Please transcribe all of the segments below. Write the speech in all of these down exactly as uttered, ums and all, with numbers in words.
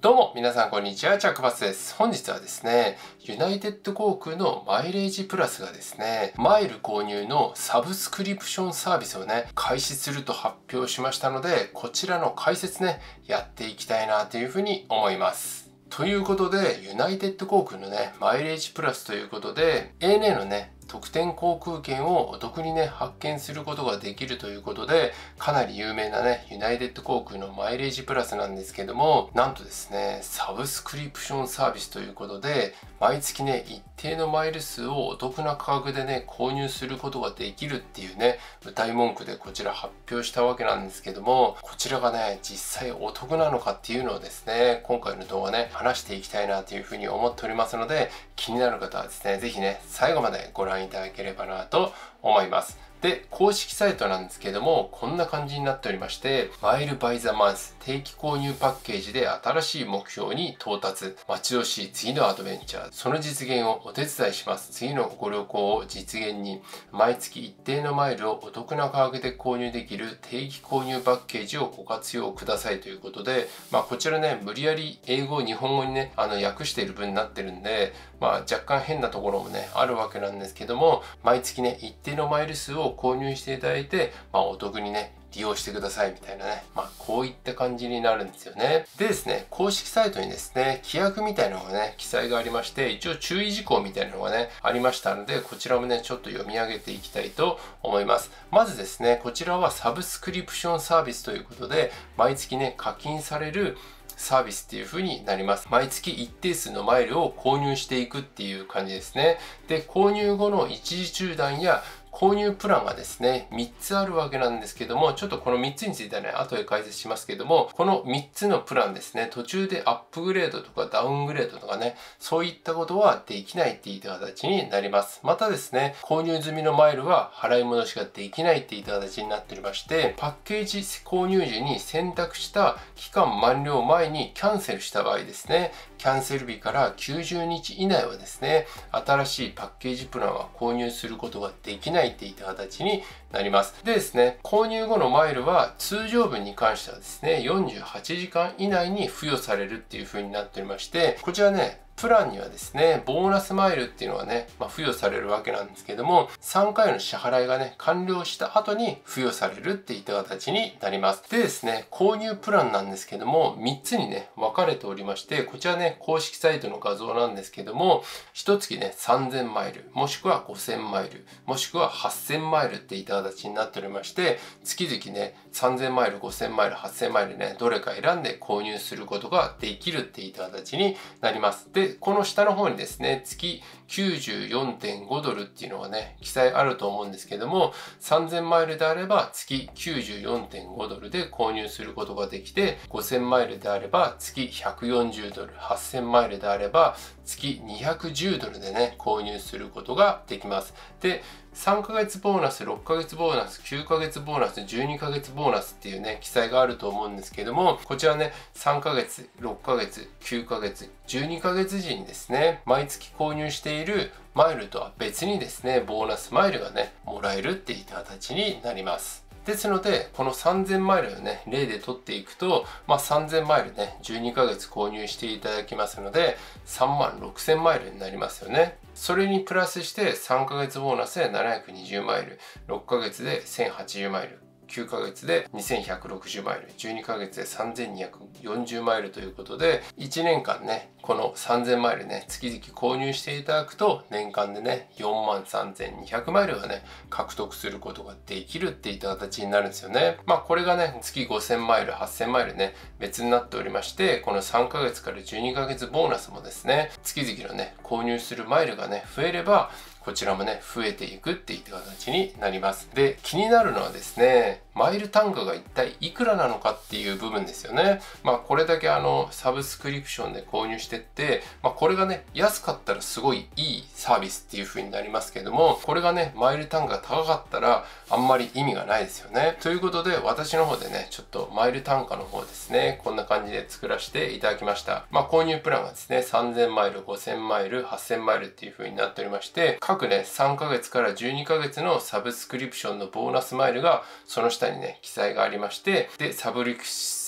どうも皆さんこんにちは、チャックバスです。本日はですね、ユナイテッド航空のマイレージプラスがですね、マイル購入のサブスクリプションサービスをね、開始すると発表しましたので、こちらの解説ね、やっていきたいなというふうに思います。ということで、ユナイテッド航空のね、マイレージプラスということで、エーエヌエー のね、特典航空券をお得にね、発見することができるということで、かなり有名なね、ユナイテッド航空のマイレージプラスなんですけども、なんとですね、サブスクリプションサービスということで、毎月ね、一定のマイル数をお得な価格でね、購入することができるっていうね、謳い文句でこちら発表したわけなんですけども、こちらがね、実際お得なのかっていうのをですね、今回の動画ね、話していきたいなというふうに思っておりますので、気になる方はですね、ぜひね、最後までご覧いただければなと思います。で、公式サイトなんですけども、こんな感じになっておりまして、マイルバイザマンス定期購入パッケージで新しい目標に到達。待ち遠しい次のアドベンチャー。その実現をお手伝いします。次のご旅行を実現に、毎月一定のマイルをお得な価格で購入できる定期購入パッケージをご活用くださいということで、まあこちらね、無理やり英語を日本語にね、あの訳している文になってるんで、まあ若干変なところもね、あるわけなんですけども、毎月ね、一定のマイル数を購入していただいて、まあお得にね、利用してくださいみたいなね。まあこういった感じになるんですよね。でですね、公式サイトにですね、規約みたいなのがね、記載がありまして、一応注意事項みたいなのがね、ありましたので、こちらもね、ちょっと読み上げていきたいと思います。まずですね、こちらはサブスクリプションサービスということで、毎月ね、課金されるサービスっていう風になります。毎月一定数のマイルを購入していくっていう感じですね。で、購入後の一時中断や購入プランがですね、みっつあるわけなんですけども、ちょっとこのみっつについてはね、後で解説しますけども、このみっつのプランですね、途中でアップグレードとかダウングレードとかね、そういったことはできないっていった形になります。またですね、購入済みのマイルは払い戻しができないっていった形になっておりまして、パッケージ購入時に選択した期間満了前にキャンセルした場合ですね、キャンセル日からきゅうじゅうにち以内はですね、新しいパッケージプランは購入することができないっていった形になります。でですね、購入後のマイルは通常分に関してはですね、よんじゅうはちじかん以内に付与されるっていう風になっておりまして、こちらね、プランにはですね、ボーナスマイルっていうのがね、まあ、付与されるわけなんですけども、さんかいの支払いがね、完了した後に付与されるっていった形になります。でですね、購入プランなんですけども、みっつにね、分かれておりまして、こちらね、公式サイトの画像なんですけども、いちがつね、さんぜんマイル、もしくはごせんマイル、もしくははっせんマイルっていった形になっておりまして、月々ね、さんぜんマイル、ごせんマイル、はっせんマイルね、どれか選んで購入することができるっていった形になります。で、この下の方にですね、月 きゅうじゅうよんてんごドルっていうのがね、記載あると思うんですけども、さんぜんマイルであれば月 きゅうじゅうよんてんごドルで購入することができて、ごせんマイルであれば月ひゃくよんじゅうドル、はっせんマイルであれば月にひゃくじゅうドルでね、購入することができます。で、さんかげつボーナス、ろっかげつボーナス、きゅうかげつボーナス、じゅうにかげつボーナスっていうね、記載があると思うんですけども、こちらね、さんかげつ、ろっかげつ、きゅうかげつ、じゅうにかげつ時にですね、毎月購入しているマイルとは別にですね、ボーナスマイルがね、もらえるっていった形になります。ですので、このさんぜんマイルをね、例で取っていくと、まあ、さんぜんマイルね、じゅうにかげつ購入していただきますので、さんまんろくせんマイルになりますよね。それにプラスしてさんかげつボーナスでななひゃくにじゅうマイル、ろっかげつでせんはちじゅうマイル、きゅうかげつでにせんひゃくろくじゅうマイル、じゅうにかげつでさんぜんにひゃくよんじゅうマイルということで、いちねんかんね、このさんぜんマイルね、月々購入していただくと、年間でね、よんまんさんぜんにひゃくマイルがね、獲得することができるっていった形になるんですよね。まあこれがね、月ごせんマイル、はっせんマイルね、別になっておりまして、このさんかげつからじゅうにかげつボーナスもですね、月々のね、購入するマイルがね、増えれば、こちらもね、増えていくっていった形になります。で、気になるのはですね、マイル単価が一体いくらなのかっていう部分ですよね。まあこれだけあのサブスクリプションで購入してって、まあこれがね、安かったらすごいいいサービスっていう風になりますけども、これがね、マイル単価が高かったらあんまり意味がないですよね。ということで、私の方でね、ちょっとマイル単価の方ですね、こんな感じで作らせていただきました。まあ購入プランがですね、さんぜんマイル、ごせんマイル、はっせんマイルっていう風になっておりまして、各ね、さんかげつからじゅうにかげつのサブスクリプションのボーナスマイルがその下にね、記載がありまして、で、サブリク、サ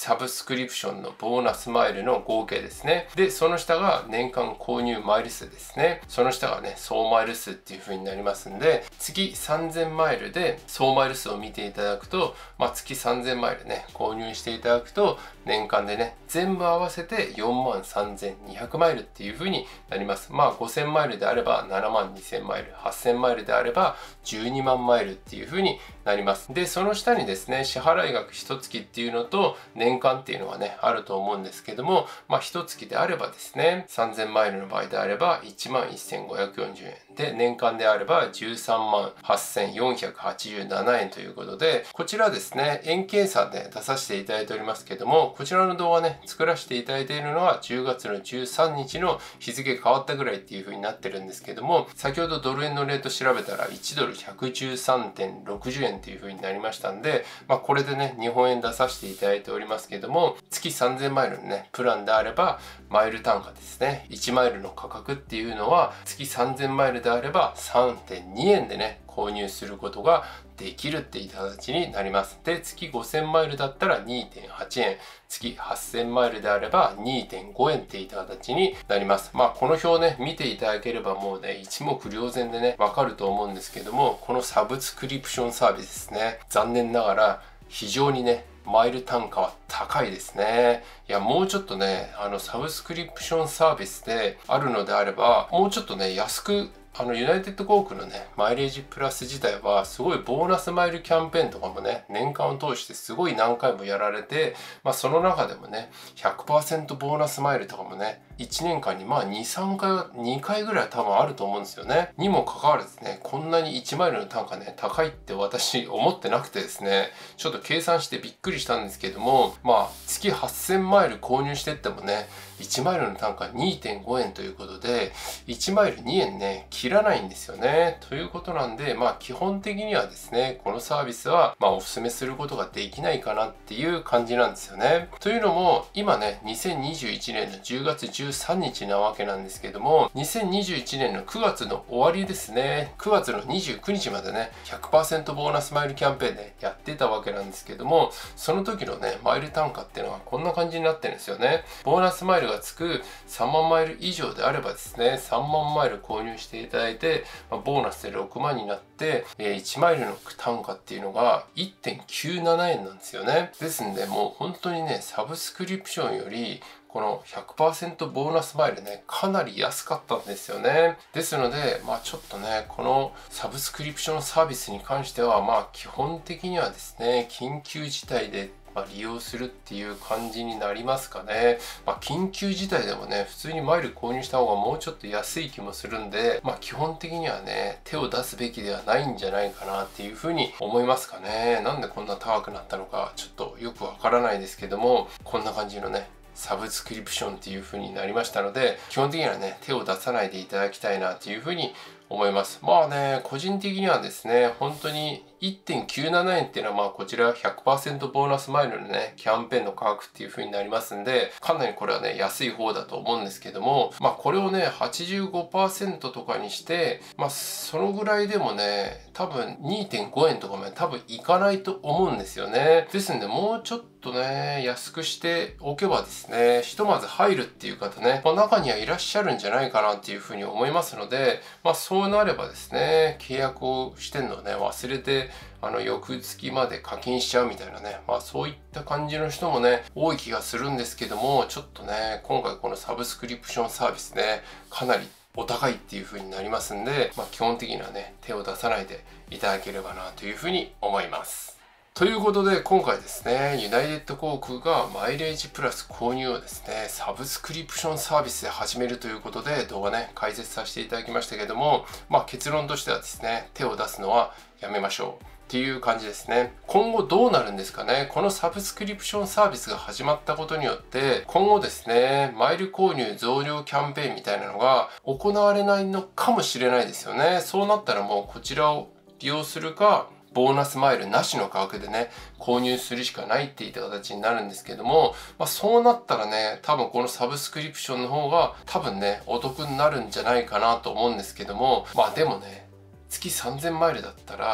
サブスクリプションのボーナスマイルの合計ですね。で、その下が年間購入マイル数ですね。その下がね、総マイル数っていう風になりますんで、月さんぜんマイルで総マイル数を見ていただくと、まあ、月さんぜんマイルね、購入していただくと、年間でね、全部合わせてよんまんさんぜんにひゃくマイルっていう風になります。まあ、ごせんマイルであればななまんにせんマイル、はっせんマイルであればじゅうにまんマイルっていう風になります。で、その下にですね、支払い額いちがつっていうのと年間っていうのがね、あると思うんですけども、まあ、いちがつであればですね、さんぜんマイルの場合であればいちまんせんごひゃくよんじゅうえんで、年間であればじゅうさんまんはっせんよんひゃくはちじゅうななえんということで、こちらですね、円計算で出させていただいておりますけども、こちらの動画ね、作らせていただいているのはじゅうがつのじゅうさんにちの日付変わったぐらいっていう風になってるんですけども、先ほどドル円のレート調べたらいちドルひゃくじゅうさんてんろくじゅうえんっていう風になりましたんで、まあ、これでね、日本円出させていただいておりますけども、月さんぜんマイルのね、プランであれば、マイル単価ですね、いちマイルの価格っていうのは、月さんぜんマイルであれば さんてんにえんでね、購入することができるっていった形になります。で、月ごせんマイルだったら にてんはちえん、月はっせんマイルであれば にてんごえんっていった形になります。まあ、この表ね、見ていただければもうね、一目瞭然でね、わかると思うんですけども、このサブスクリプションサービスですね、残念ながら非常にね、マイル単価は高いですね。いや、もうちょっとね、あの、サブスクリプションサービスであるのであれば、もうちょっとね、安く、あの、ユナイテッド航空のね、マイレージプラス自体は、すごいボーナスマイルキャンペーンとかもね、年間を通してすごい何回もやられて、まあ、その中でもね、ひゃくパーセント ボーナスマイルとかもね、いちねんかんにまあに、さんかいは、にかいぐらいは多分あると思うんですよね。にもかかわらずね、こんなにいちマイルの単価ね、高いって私思ってなくてですね、ちょっと計算してびっくりしたんですけども、まあ、月はっせんマイル購入してってもね、いちマイルの単価 にてんごえんということで、いちマイルにえんね、切らないんですよね。ということなんで、まあ基本的にはですね、このサービスは、まあお勧めすることができないかなっていう感じなんですよね。というのも、今ね、にせんにじゅういちねんのじゅうがつじゅうさんにちなわけなんですけども、にせんにじゅういちねんのくがつの終わりですね、くがつのにじゅうくにちまでね、ひゃくパーセント ボーナスマイルキャンペーンでやってたわけなんですけども、その時のね、マイル単価っていうのはこんな感じになってるんですよね。ボーナスマイルがつくさんまんマイル以上であればですね、さんまんマイル購入していただいて、まあ、ボーナスでろくまんになって、えー、いちマイルの単価っていうのが いってんきゅうななえんなんですよね。ですんで、もう本当にね、サブスクリプションより、この ひゃくパーセント ボーナスマイルね、かなり安かったんですよね。ですので、まあちょっとね、このサブスクリプションサービスに関しては、まあ基本的にはですね、緊急事態でまあ利用するっていう感じになりますかね。まあ、緊急事態でもね、普通にマイル購入した方がもうちょっと安い気もするんで、まあ、基本的にはね、手を出すべきではないんじゃないかなっていうふうに思いますかね。なんでこんな高くなったのか、ちょっとよくわからないですけども、こんな感じのね、サブスクリプションっていう風になりましたので、基本的にはね、手を出さないでいただきたいなっていう風に思います。まあね、個人的にはですね、本当に いってんきゅうななえんっていうのはまあこちら ひゃくパーセント ボーナスマイルのね、キャンペーンの価格っていう風になりますんで、かなりこれはね、安い方だと思うんですけども、まあこれをね、はちじゅうごパーセント とかにして、まあそのぐらいでもね、多分 にてんごえんとかまで多分いかないと思うんですよね。ですんで、もうちょっとね、安くしておけばですね、ひとまず入るっていう方ね、まあ、中にはいらっしゃるんじゃないかなっていう風に思いますので、まあそうなればですね、契約をしてんのをね、忘れて、あの、翌月まで課金しちゃうみたいなね、まあそういった感じの人もね、多い気がするんですけども、ちょっとね、今回このサブスクリプションサービスね、かなりお高いっていう風になりますんで、まあ基本的にはね、手を出さないでいただければなという風に思います。ということで今回ですね、ユナイテッド航空がマイレージプラス購入をですね、サブスクリプションサービスで始めるということで動画ね、解説させていただきましたけども、まあ結論としてはですね、手を出すのはやめましょう。っていう感じですね。今後どうなるんですかね。このサブスクリプションサービスが始まったことによって、今後ですね、マイル購入増量キャンペーンみたいなのが行われないのかもしれないですよね。そうなったらもうこちらを利用するか、ボーナスマイルなしの価格でね、購入するしかないっていった形になるんですけども、まあそうなったらね、多分このサブスクリプションの方が多分ね、お得になるんじゃないかなと思うんですけども、まあでもね、月さんぜんマイルだったら、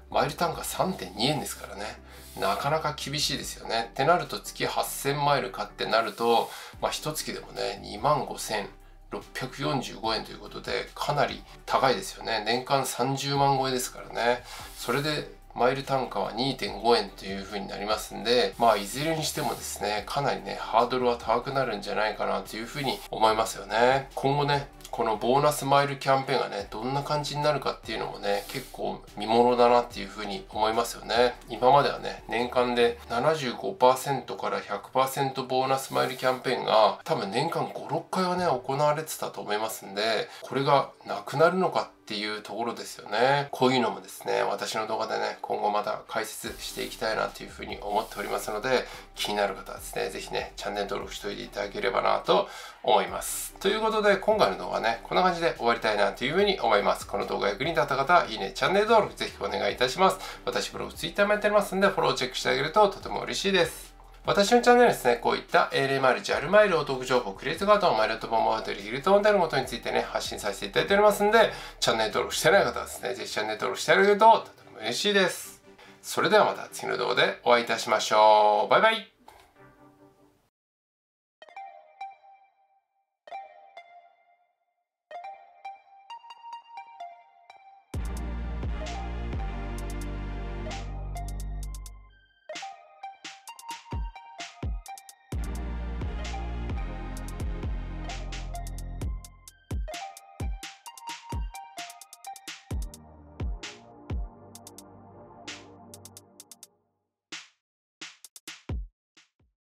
マイル単価 さんてんに 円ですからね。なかなか厳しいですよね。ってなると月はっせんマイルかってなると、まあ一月でもね、にまんごせんろっぴゃくよんじゅうごえんということで、かなり高いですよね。年間さんじゅうまん超えですからね。それでマイル単価は にてんご 円という風になりますんで、まあいずれにしてもですね、かなりね、ハードルは高くなるんじゃないかなという風に思いますよね。今後ね、このボーナスマイルキャンペーンがね、どんな感じになるかっていうのもね、結構見ものだなっていう風に思いますよね。今まではね、年間で ななじゅうごパーセント から ひゃくパーセント ボーナスマイルキャンペーンが多分年間ご、ろっかいはね、行われてたと思いますんで、これがなくなるのかっていうところですよね。こういうのもですね、私の動画でね、今後また解説していきたいなというふうに思っておりますので、気になる方はですね、ぜひね、チャンネル登録しておいていただければなと思います。ということで、今回の動画はね、こんな感じで終わりたいなというふうに思います。この動画役に立った方は、いいね、チャンネル登録ぜひお願いいたします。私ブログ、ツイッターもやっておりますんで、フォローチェックしてあげるととても嬉しいです。私のチャンネルですね、こういった エーエルマイル、ジャル マイルお得情報、クレジットカード、マイルとボンバートリー、ヒルトンであることについてね、発信させていただいておりますんで、チャンネル登録してない方はですね、ぜひチャンネル登録してあげるととても嬉しいです。それではまた次の動画でお会いいたしましょう。バイバイ。